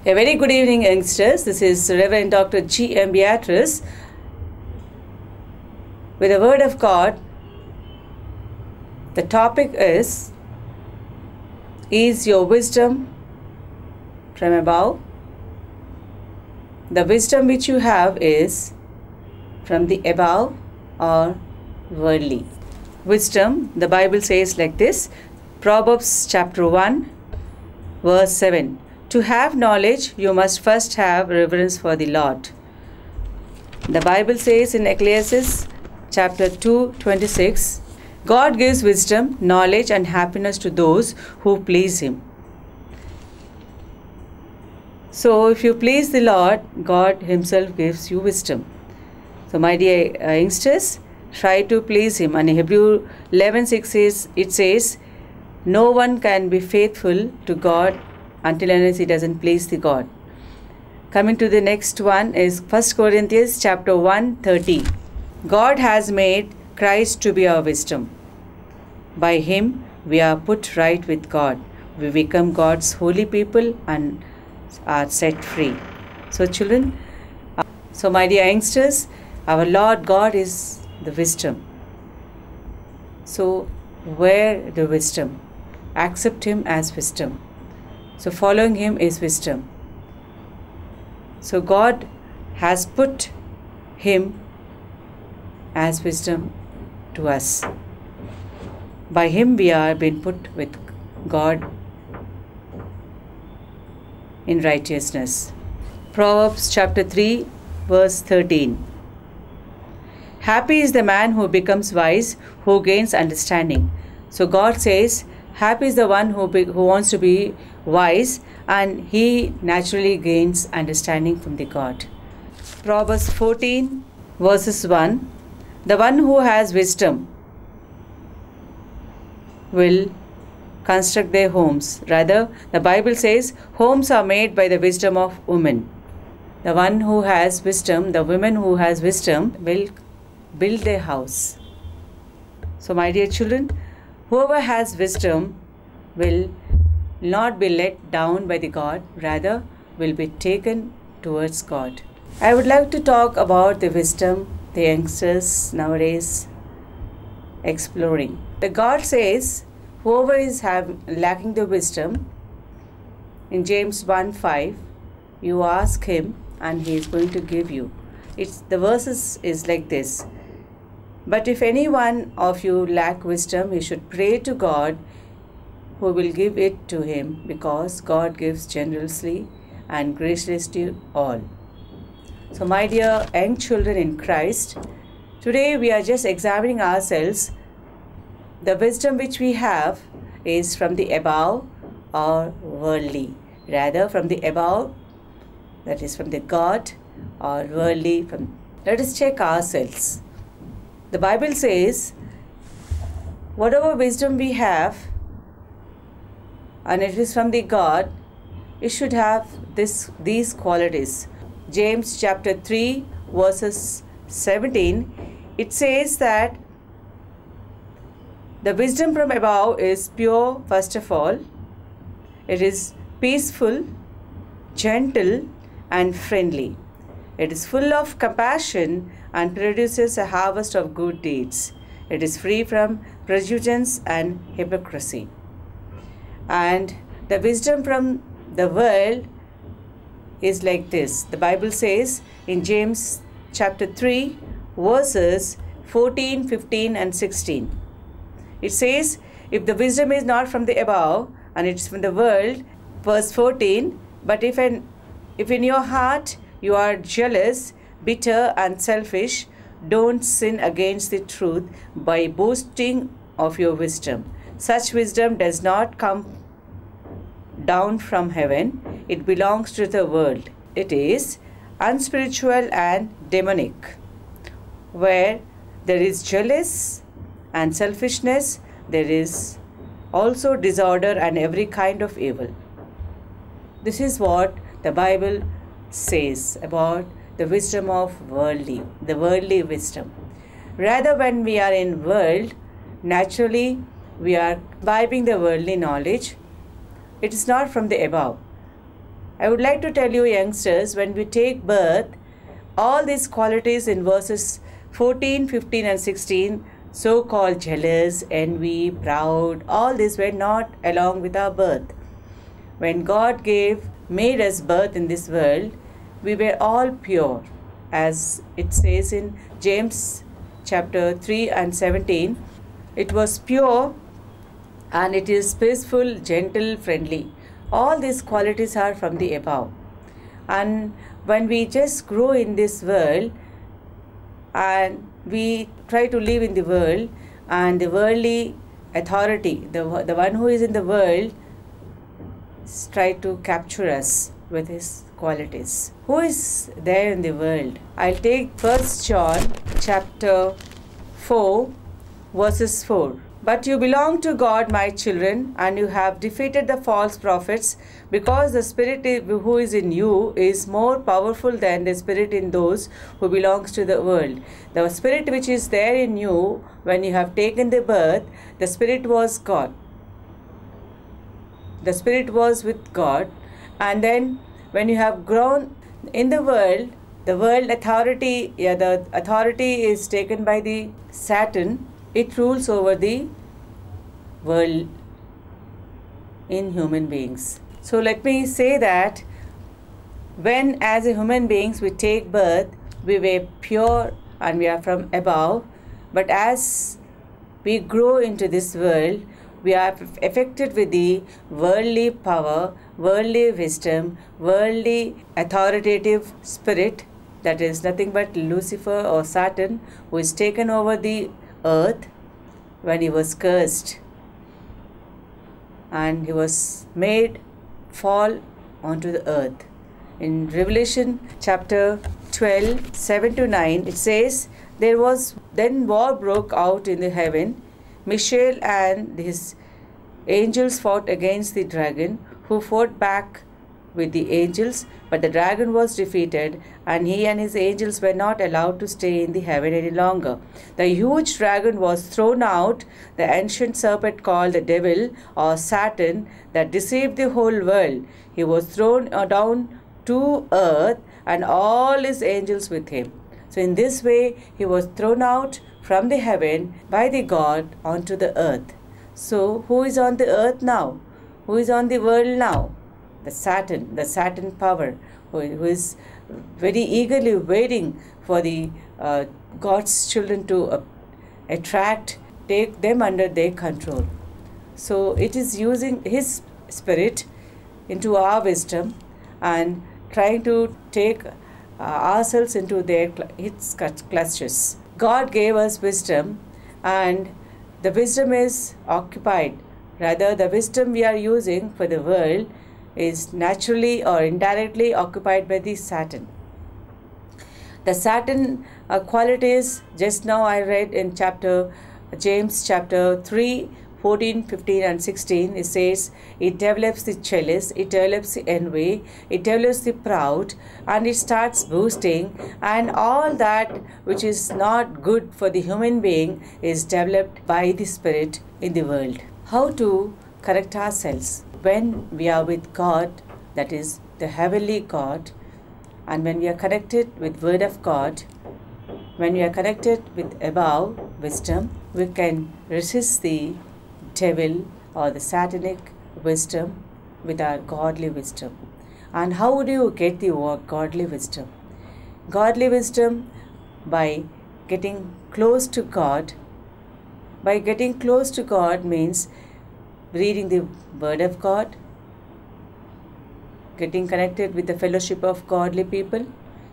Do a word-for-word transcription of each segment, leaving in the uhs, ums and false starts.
A very good evening, youngsters. This is Reverend Doctor G M Beatrice with the Word of God. The topic is, is your wisdom from above? The wisdom which you have is from the above or worldly. Wisdom, the Bible says like this, Proverbs chapter one, verse seven. To have knowledge, you must first have reverence for the Lord. The Bible says in Ecclesiastes chapter two, twenty-six, God gives wisdom, knowledge and happiness to those who please Him. So if you please the Lord, God Himself gives you wisdom. So my dear uh, youngsters, try to please Him. And in Hebrews eleven six says, it says, no one can be faithful to God until unless he doesn't please the God. Coming to the next one is First Corinthians chapter one, thirty. God has made Christ to be our wisdom. By Him we are put right with God. We become God's holy people and are set free. So children, uh, so my dear youngsters, our Lord God is the wisdom. So wear the wisdom. Accept Him as wisdom. So following Him is wisdom. So God has put Him as wisdom to us. By Him we are being put with God in righteousness. Proverbs chapter three, verse thirteen. Happy is the man who becomes wise, who gains understanding. So God says, happy is the one who, be, who wants to be wise, and he naturally gains understanding from the God. Proverbs fourteen, verses one. The one who has wisdom will construct their homes. Rather, the Bible says, homes are made by the wisdom of women. The one who has wisdom, the woman who has wisdom will build their house. So my dear children, whoever has wisdom will not be let down by the God, rather will be taken towards God. I would like to talk about the wisdom the youngsters nowadays exploring. The God says, whoever is have, lacking the wisdom, in James one five, you ask Him and He is going to give you. It's, the verses is like this. But if any one of you lack wisdom, he should pray to God, who will give it to him, because God gives generously and graciously to all. So my dear young children in Christ, today we are just examining ourselves. The wisdom which we have is from the above or worldly. Rather from the above, that is from the God, or worldly from. Let us check ourselves. The Bible says, whatever wisdom we have, and it is from the God, it should have this these qualities. James chapter three, verses seventeen, it says that the wisdom from above is pure, first of all. It is peaceful, gentle, and friendly. It is full of compassion and produces a harvest of good deeds. It is free from prejudice and hypocrisy. And the wisdom from the world is like this. The Bible says in James chapter three, verses fourteen, fifteen, and sixteen. It says, if the wisdom is not from the above, and it's from the world, verse fourteen, but if, an, if in your heart you are jealous, bitter, and selfish, don't sin against the truth by boasting of your wisdom. Such wisdom does not come down from heaven. It belongs to the world. It is unspiritual and demonic. Where there is jealous and selfishness, there is also disorder and every kind of evil. This is what the Bible says about the wisdom of worldly, the worldly wisdom. Rather, when we are in world, naturally we are imbibing the worldly knowledge. It is not from the above. I would like to tell you, youngsters, when we take birth, all these qualities in verses fourteen, fifteen and sixteen, so-called jealous, envy, proud, all these were not along with our birth. When God gave, made us birth in this world, we were all pure, as it says in James chapter three and seventeen. It was pure and it is peaceful, gentle, friendly. All these qualities are from the above. And when we just grow in this world and we try to live in the world, and the worldly authority, the, the one who is in the world, try to capture us with his qualities. Who is there in the world? I'll take First John chapter four verses four. But you belong to God, my children, and you have defeated the false prophets, because the spirit who is in you is more powerful than the spirit in those who belongs to the world. The spirit which is there in you, when you have taken the birth, the spirit was God. The spirit was with God, and then when you have grown in the world, the world authority, yeah, the authority is taken by the Satan. It rules over the world in human beings. So let me say that when as a human beings we take birth, we were pure and we are from above, but as we grow into this world, we are affected with the worldly power, worldly wisdom, worldly authoritative spirit, that is nothing but Lucifer or Satan, who is taken over the earth when he was cursed and he was made fall onto the earth. In Revelation chapter twelve, seven to nine, it says, there was then war broke out in the heaven. Michael and his angels fought against the dragon, who fought back with the angels, but the dragon was defeated, and he and his angels were not allowed to stay in the heaven any longer. The huge dragon was thrown out, the ancient serpent called the devil or Satan, that deceived the whole world. He was thrown down to earth, and all his angels with him. So in this way he was thrown out from the heaven by the God onto the earth. So who is on the earth now? Who is on the world now? The Satan, the Satan power, who, who is very eagerly waiting for the uh, God's children to uh, attract, take them under their control. So it is using his spirit into our wisdom and trying to take uh, ourselves into their its clutches. God gave us wisdom, and the wisdom is occupied. Rather, the wisdom we are using for the world is naturally or indirectly occupied by the Satan. The Satan uh, qualities, just now I read in chapter James chapter three, fourteen, fifteen and sixteen, it says it develops the jealous, it develops the envy, it develops the proud, and it starts boasting, and all that which is not good for the human being is developed by the spirit in the world. How to correct ourselves? When we are with God, that is the heavenly God, and when we are connected with Word of God, when we are connected with above wisdom, we can resist the devil or the satanic wisdom with our godly wisdom. And how do you get the godly wisdom? Godly wisdom by getting close to God. By getting close to God means reading the Word of God, getting connected with the fellowship of godly people,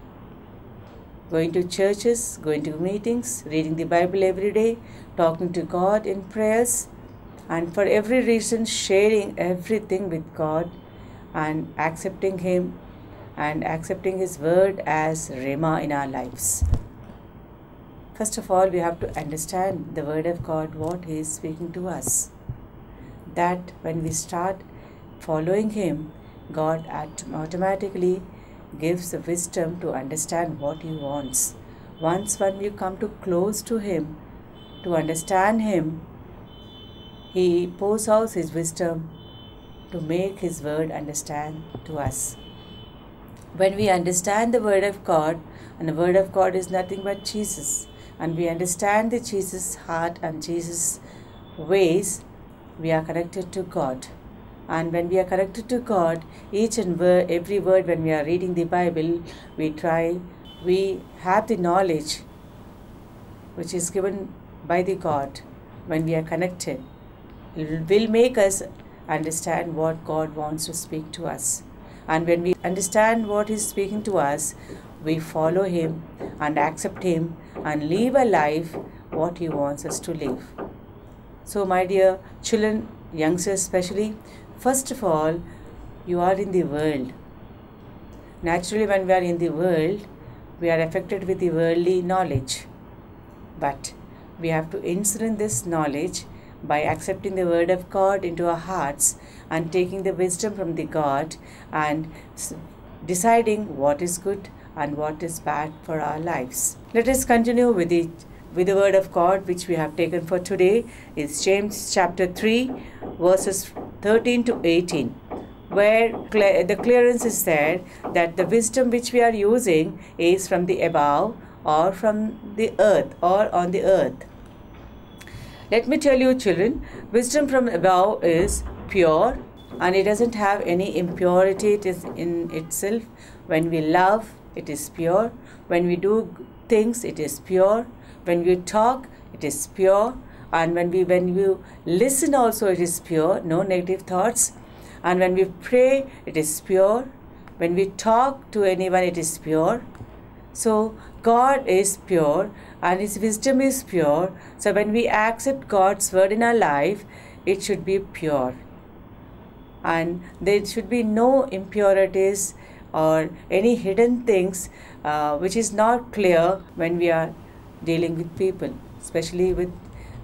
going to churches, going to meetings, reading the Bible every day, talking to God in prayers, and for every reason sharing everything with God and accepting Him and accepting His word as Rhema in our lives. First of all, we have to understand the Word of God, what He is speaking to us. That when we start following Him, God automatically gives the wisdom to understand what He wants. Once when we come to close to Him, to understand Him, He pours out His wisdom to make His word understand to us. When we understand the Word of God, and the Word of God is nothing but Jesus, and we understand the Jesus' heart and Jesus' ways, we are connected to God. And when we are connected to God, each and word, every word when we are reading the Bible, we try, we have the knowledge which is given by the God. When we are connected, it will make us understand what God wants to speak to us. And when we understand what He is speaking to us, we follow Him and accept Him and live a life what He wants us to live. So my dear children, youngsters especially, first of all, you are in the world. Naturally, when we are in the world, we are affected with the worldly knowledge. But we have to instill in this knowledge by accepting the Word of God into our hearts and taking the wisdom from the God and deciding what is good and what is bad for our lives. Let us continue with the with the Word of God which we have taken for today. Is James chapter three verses thirteen to eighteen, where the clearance is there that the wisdom which we are using is from the above or from the earth or on the earth. Let me tell you, children, wisdom from above is pure and it doesn't have any impurity. It is in itself. When we love, it is pure. When we do things, it is pure. When we talk, it is pure. And when we when we listen also, it is pure. No negative thoughts. And when we pray, it is pure. When we talk to anyone, it is pure. So God is pure and His wisdom is pure. So when we accept God's word in our life, it should be pure. And there should be no impurities or any hidden things uh, which is not clear when we are dealing with people, especially with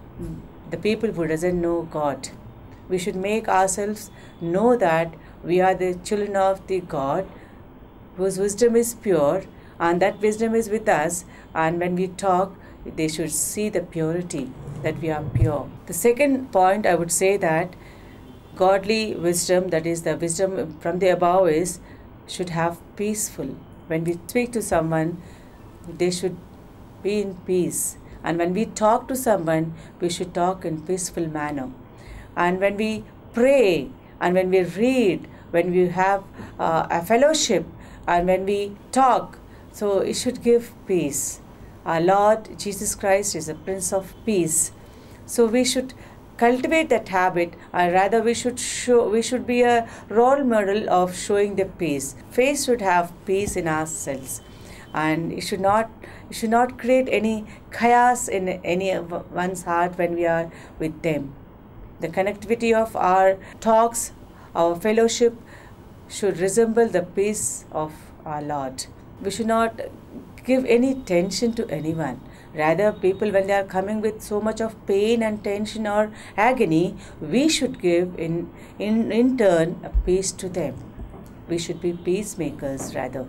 the people who doesn't know God. We should make ourselves know that we are the children of the God whose wisdom is pure, and that wisdom is with us, and when we talk, they should see the purity, that we are pure. The second point I would say that godly wisdom, that is the wisdom from the above, is should have peaceful. When we speak to someone, they should be in peace. And when we talk to someone, we should talk in peaceful manner. And when we pray, and when we read, when we have uh, a fellowship, and when we talk, so it should give peace. Our Lord Jesus Christ is a Prince of Peace. So we should cultivate that habit, or rather we should show, we should be a role model of showing the peace. Faith should have peace in ourselves, and it should not it should not create any chaos in any of one's heart when we are with them. The connectivity of our talks, our fellowship should resemble the peace of our Lord. We should not give any tension to anyone. Rather, people, when they are coming with so much of pain and tension or agony, we should give in, in, in turn a peace to them. We should be peacemakers rather.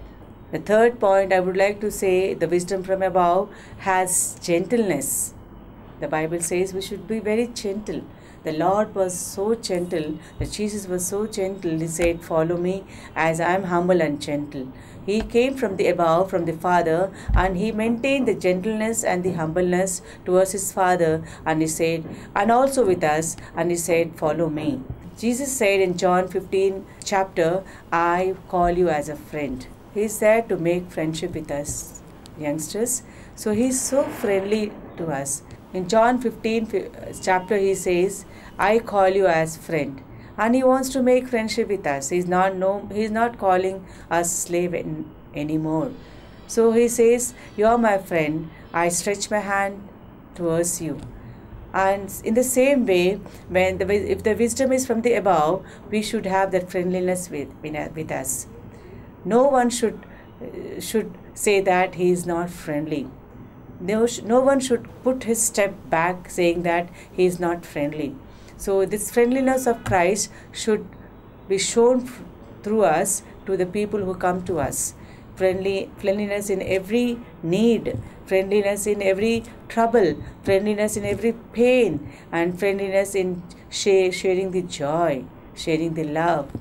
The third point I would like to say, the wisdom from above has gentleness. The Bible says we should be very gentle. The Lord was so gentle, that Jesus was so gentle, He said, "Follow me as I am humble and gentle." He came from the above, from the Father, and He maintained the gentleness and the humbleness towards His Father, and He said, and also with us, and He said, "Follow me." Jesus said in John fifteen chapter, "I call you as a friend." He is there to make friendship with us, youngsters. So He is so friendly to us. In John fifteen chapter, He says, "I call you as friend." And He wants to make friendship with us. He's not no, He's not calling us slave in, anymore. So He says, "You are my friend. I stretch my hand towards you." And in the same way, when the, if the wisdom is from the above, we should have that friendliness with, with us. No one should should say that he is not friendly. No, no one should put his step back saying that he is not friendly. So this friendliness of Christ should be shown through us to the people who come to us. Friendly, friendliness in every need, friendliness in every trouble, friendliness in every pain, and friendliness in share, sharing the joy, sharing the love.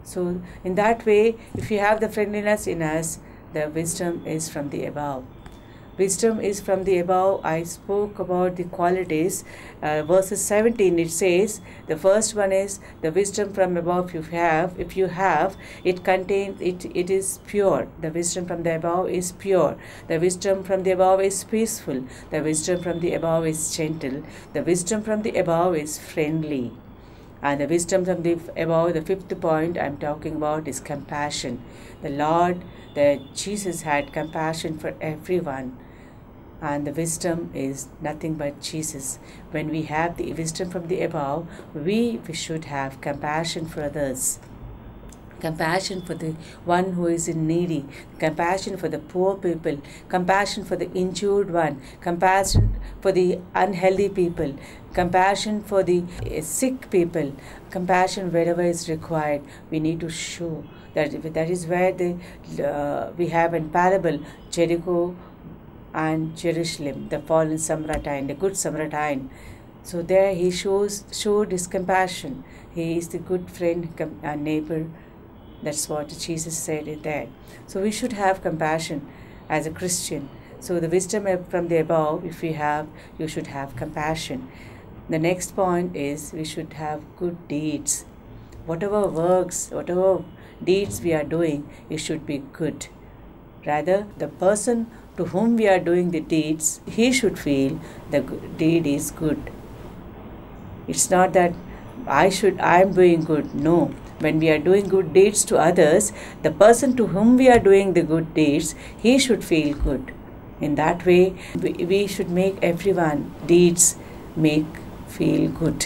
So in that way, if you have the friendliness in us, the wisdom is from the above. Wisdom is from the above. I spoke about the qualities. Uh, verses seventeen, it says, the first one is the wisdom from above you have. If you have, it contains, it, it is pure. The wisdom from the above is pure. The wisdom from the above is peaceful. The wisdom from the above is gentle. The wisdom from the above is friendly. And the wisdom from the above, the fifth point I'm talking about, is compassion. The Lord, the Jesus had compassion for everyone. And the wisdom is nothing but Jesus. When we have the wisdom from the above, we, we should have compassion for others. Compassion for the one who is in needy, compassion for the poor people, compassion for the injured one, compassion for the unhealthy people, compassion for the sick people, compassion wherever is required. We need to show that. That is where the uh, we have in parable Jericho and Jerusalem, the fallen Samaritan, the good Samaritan. So there he shows showed his compassion. He is the good friend and neighbor. That's what Jesus said in there. So we should have compassion as a Christian. So the wisdom from the above, if we have, you should have compassion. The next point is we should have good deeds. Whatever works, whatever deeds we are doing, it should be good. Rather, the person to whom we are doing the deeds, he should feel the deed is good. It's not that I should, I am doing good. No. When we are doing good deeds to others, the person to whom we are doing the good deeds, he should feel good. In that way, we, we should make everyone deeds make feel good.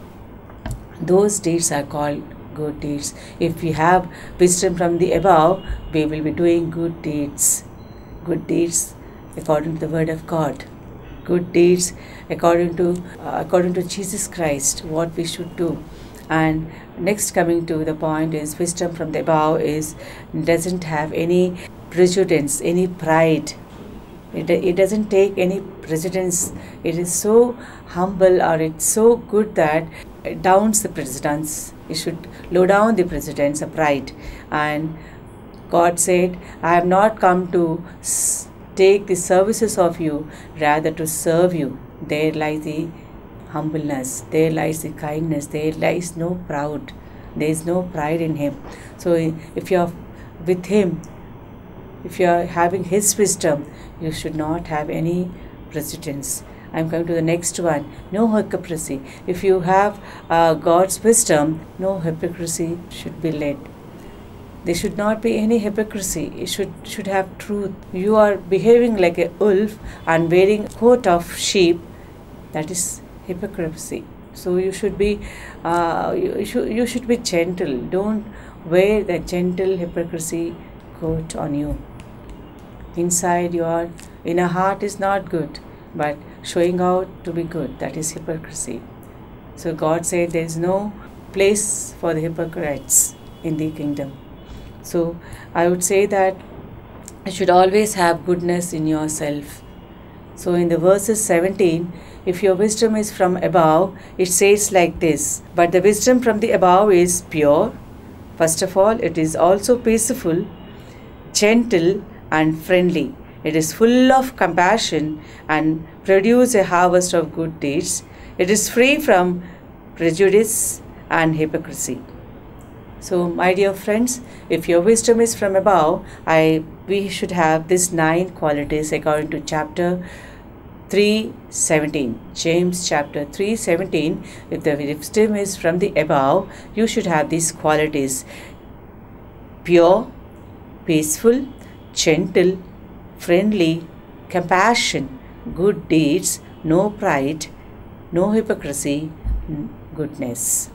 Those deeds are called good deeds. If we have wisdom from the above, we will be doing good deeds. Good deeds according to the word of God. Good deeds according to uh, according to Jesus Christ, what we should do. And next, coming to the point, is wisdom from the above is doesn't have any prejudice, any pride. It, it doesn't take any precedence. It is so humble, or it's so good that it downs the precedence. It should low down the precedence of pride. And God said, I have not come to take the services of you, rather to serve you. There lies the humbleness, there lies the kindness, there lies no proud, there is no pride in him. So if you are with him, if you are having his wisdom, you should not have any precedence. I am coming to the next one. No hypocrisy. If you have uh, God's wisdom, no hypocrisy should be led. There should not be any hypocrisy. It should should have truth. You are behaving like a wolf and wearing a coat of sheep. That is hypocrisy. So you should be uh, you, should, you should be gentle. Don't wear the gentle hypocrisy coat on you. Inside your inner heart is not good, but showing out to be good, that is hypocrisy. So God said there is no place for the hypocrites in the kingdom. So I would say that you should always have goodness in yourself. So in the verses seventeen, if your wisdom is from above, it says like this: but the wisdom from the above is pure. First of all, it is also peaceful, gentle, and friendly. It is full of compassion and produces a harvest of good deeds. It is free from prejudice and hypocrisy. So, my dear friends, if your wisdom is from above, I we should have these nine qualities according to chapter three seventeen. James chapter three seventeen. If the wisdom is from the above, you should have these qualities: pure, peaceful, gentle, friendly, compassion, good deeds, no pride, no hypocrisy, goodness.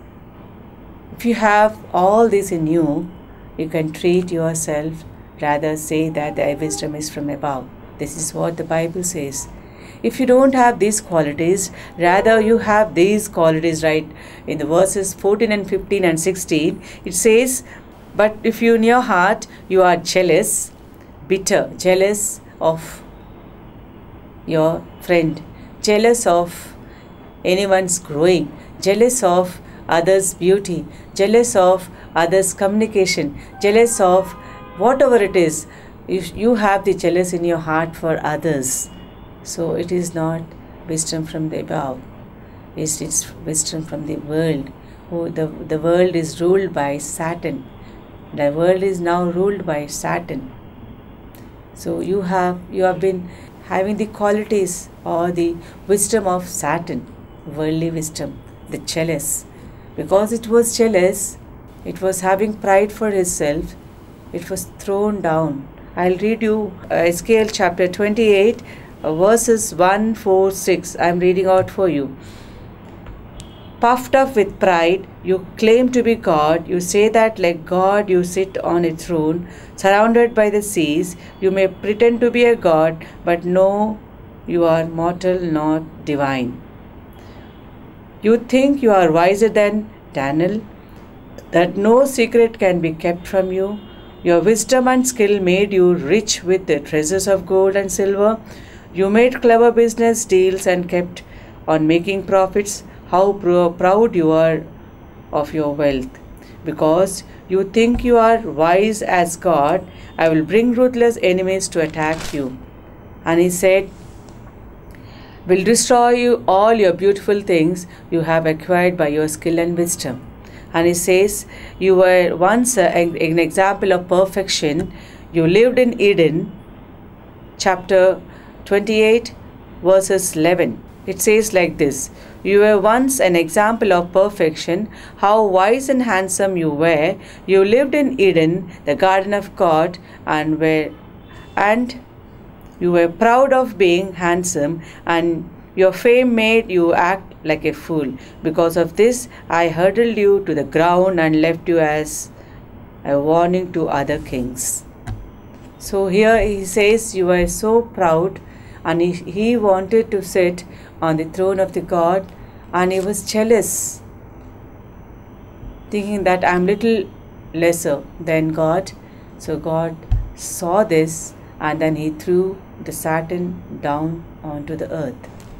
If you have all this in you, you can treat yourself, rather say that thy wisdom is from above. This is what the Bible says. If you don't have these qualities, rather you have these qualities, right? In the verses fourteen and fifteen and sixteen, it says, but if you in your heart you are jealous, bitter, jealous of your friend, jealous of anyone's growing, jealous of others' beauty, jealous of others' communication, jealous of whatever it is. You, you have the jealous in your heart for others. So it is not wisdom from the above. It's, it's wisdom from the world. Who the, the world is ruled by Satan. The world is now ruled by Satan. So you have you have been having the qualities or the wisdom of Satan, worldly wisdom, the jealous. Because it was jealous, it was having pride for itself, it was thrown down. I'll read you uh, Ezekiel chapter twenty-eight, uh, verses one, four, six. I'm reading out for you. Puffed up with pride, you claim to be God. You say that like God you sit on a throne, surrounded by the seas. You may pretend to be a God, but no, you are mortal, not divine. You think you are wiser than Daniel, that no secret can be kept from you. Your wisdom and skill made you rich with the treasures of gold and silver. You made clever business deals and kept on making profits. How proud you are of your wealth. Because you think you are wise as God, I will bring ruthless enemies to attack you. And he said, will destroy you all your beautiful things you have acquired by your skill and wisdom. And he says, you were once a, an example of perfection. You lived in Eden. Chapter twenty-eight, verses eleven. It says like this, you were once an example of perfection, how wise and handsome you were. You lived in Eden, the garden of God, and were and you were proud of being handsome, and your fame made you act like a fool. Because of this, I hurled you to the ground and left you as a warning to other kings. So here he says you were so proud, and he, he wanted to sit on the throne of the God, and he was jealous, thinking that I'm little lesser than God. So God saw this, and then he threw the Satan down onto the earth.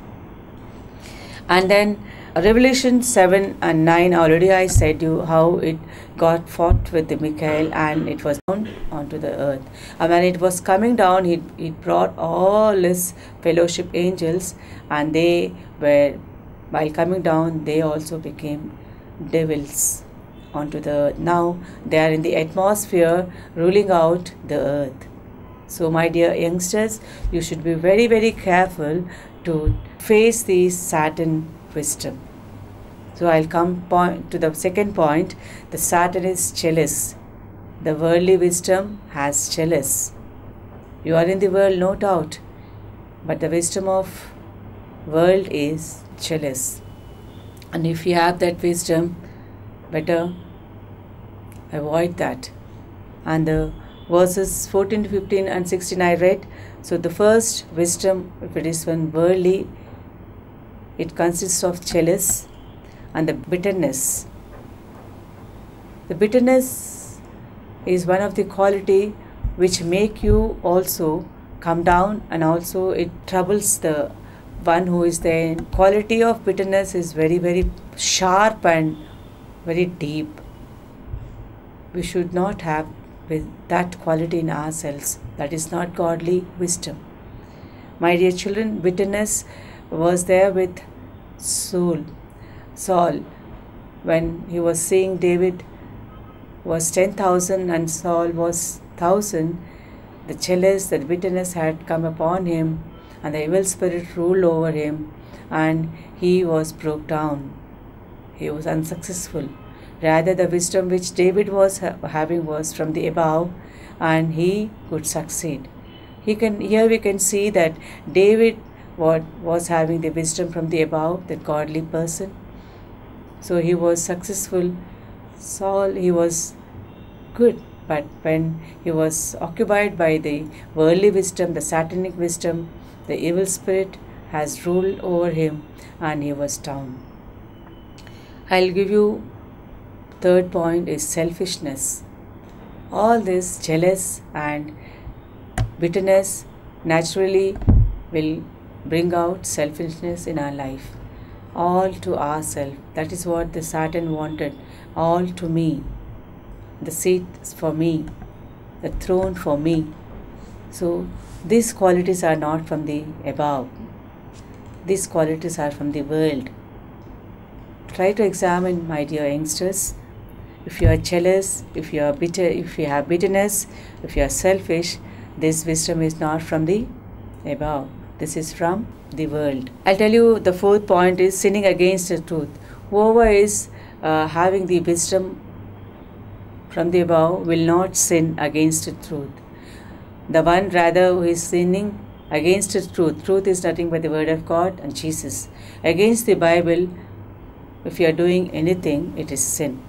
And then Revelation seven and nine, already I said you how it got fought with the Michael, and it was down onto the earth. And when it was coming down, he, he brought all his fellowship angels, and they were, while coming down, they also became devils onto the earth. Now they are in the atmosphere ruling out the earth. So my dear youngsters, you should be very very careful to face the Satan wisdom. So I'll come point to the second point. The Satan is jealous. The worldly wisdom has jealous. You are in the world, no doubt, but the wisdom of world is jealous. And if you have that wisdom, better avoid that. And the verses fourteen, fifteen and sixteen I read. So the first wisdom, if it is one worldly, it consists of jealous and the bitterness. The bitterness is one of the quality which make you also come down, and also it troubles the one who is there. Quality of bitterness is very very sharp and very deep. We should not have with that quality in ourselves. That is not godly wisdom. My dear children, bitterness was there with Saul. Saul, when he was seeing David was ten thousand and Saul was thousand, the jealous, the bitterness had come upon him, and the evil spirit ruled over him, and he was broke down. He was unsuccessful. Rather, the wisdom which David was ha having was from the above, and he could succeed. He can here we can see that David what was having the wisdom from the above, the godly person. So he was successful. Saul, he was good, but when he was occupied by the worldly wisdom, the satanic wisdom, the evil spirit has ruled over him, and he was down. I'll give you third point is selfishness. All this jealous and bitterness naturally will bring out selfishness in our life. all to ourselves. That is what the Satan wanted. All to me. The seat is for me. The throne for me. So these qualities are not from the above. These qualities are from the world. Try to examine, my dear youngsters. If you are jealous, if you are bitter, if you have bitterness, if you are selfish, this wisdom is not from the above. This is from the world. I'll tell you the fourth point is sinning against the truth. Whoever is uh, having the wisdom from the above will not sin against the truth. The one rather who is sinning against the truth. Truth is nothing but the word of God and Jesus. Against the Bible, if you are doing anything, it is sin.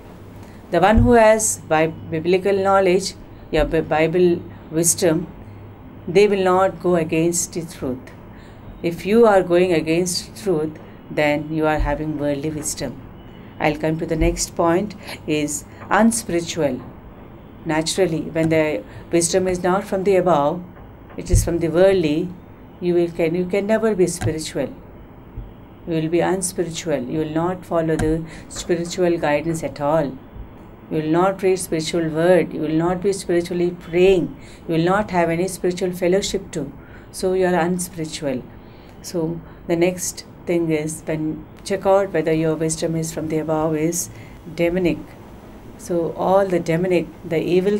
The one who has biblical knowledge, your Bible wisdom, they will not go against the truth. If you are going against truth, then you are having worldly wisdom. I'll come to the next point is unspiritual. Naturally, when the wisdom is not from the above, it is from the worldly, you will can you can never be spiritual. You will be unspiritual. You will not follow the spiritual guidance at all. You will not read spiritual word. You will not be spiritually praying. You will not have any spiritual fellowship too. So you are unspiritual. So the next thing is, when check out whether your wisdom is from the above, is demonic. So all the demonic, the evil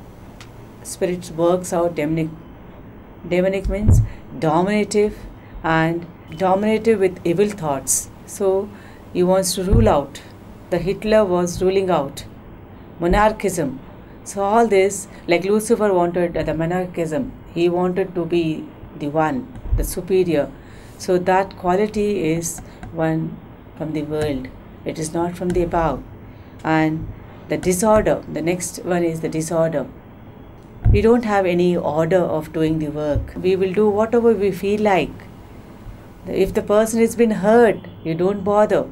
spirit works out demonic. Demonic means dominative and dominative with evil thoughts. So he wants to rule out. The Hitler was ruling out. Monarchism. So all this, like Lucifer wanted the monarchism. He wanted to be the one, the superior. So that quality is one from the world. It is not from the above. And the disorder, the next one is the disorder. We don't have any order of doing the work. We will do whatever we feel like. If the person has been hurt, you don't bother.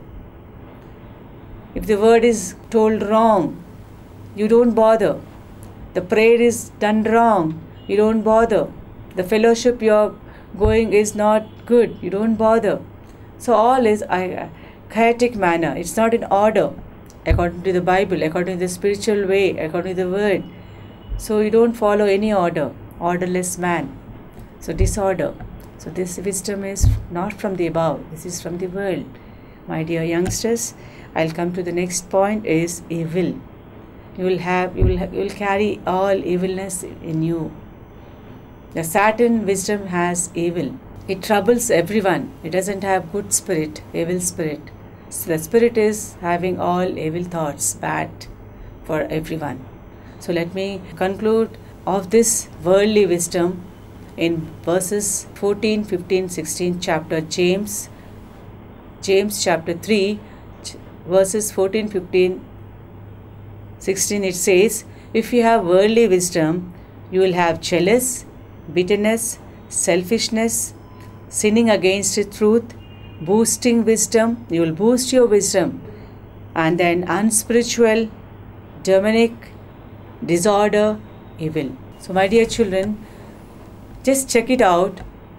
If the word is told wrong, you don't bother. The prayer is done wrong, you don't bother. The fellowship you're going is not good, you don't bother. So all is a chaotic manner. It's not in order according to the Bible, according to the spiritual way, according to the word. So you don't follow any order. Orderless man. So disorder. So this wisdom is not from the above. This is from the world. My dear youngsters, I'll come to the next point is evil. You will have, you will, you will carry all evilness in you. The Satan wisdom has evil. It troubles everyone. It doesn't have good spirit, evil spirit. So the spirit is having all evil thoughts, bad for everyone. So let me conclude of this worldly wisdom in verses fourteen, fifteen, sixteen, chapter James, James chapter three, verses fourteen, fifteen, sixteen, it says, if you have worldly wisdom, you will have jealous, bitterness, selfishness, sinning against the truth, boosting wisdom, you will boost your wisdom, and then unspiritual, demonic, disorder, evil. So my dear children, just check it out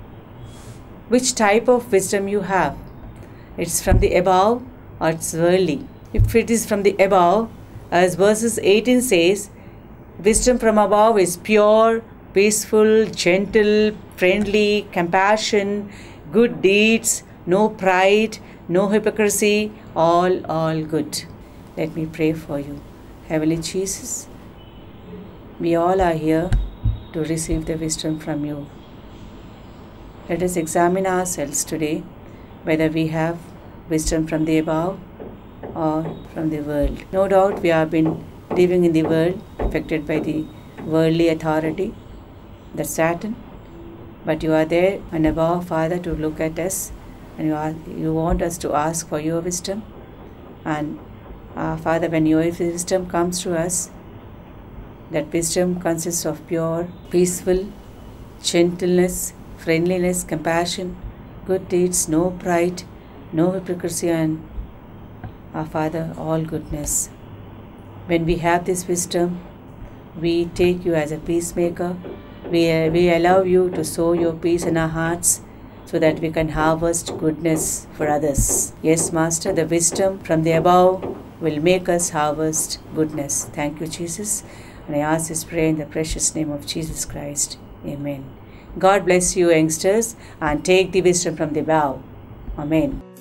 which type of wisdom you have. It's from the above or it's worldly. If it is from the above, as verses eighteen says, wisdom from above is pure, peaceful, gentle, friendly, compassion, good deeds, no pride, no hypocrisy, all, all good. Let me pray for you. Heavenly Jesus, we all are here to receive the wisdom from you. Let us examine ourselves today whether we have wisdom from the above or from the world. No doubt we have been living in the world, affected by the worldly authority, the Satan. But you are there and above, Father, to look at us, and you, are, you want us to ask for your wisdom. And uh, Father, when your wisdom comes to us, that wisdom consists of pure, peaceful, gentleness, friendliness, compassion, good deeds, no pride, no hypocrisy, and our Father, all goodness. When we have this wisdom, we take you as a peacemaker. We, uh, we allow you to sow your peace in our hearts. so that we can harvest goodness for others. Yes, Master, the wisdom from the above will make us harvest goodness. Thank you, Jesus. And I ask this prayer in the precious name of Jesus Christ. Amen. God bless you, youngsters, and take the wisdom from the above. Amen.